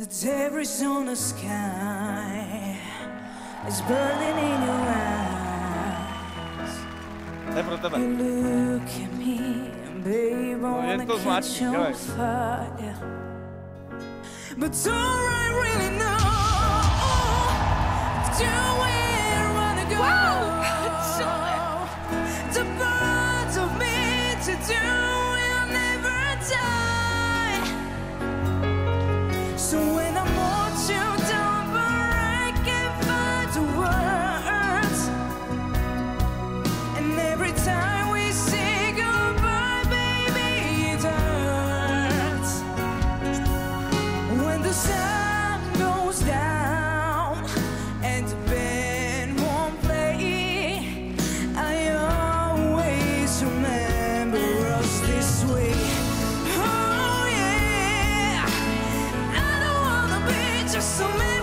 The terror's on the sky is burning in your eyes. You look at me and babe, I wanna catch on fire. But all I really know, do where I wanna go. The part of me to do will never die. So when I'm all too down, but I can't find the words. And every time we say goodbye, baby, it hurts. When the sun goes down and the band won't play, I always remember us this way. Oh yeah, I don't wanna be just a man.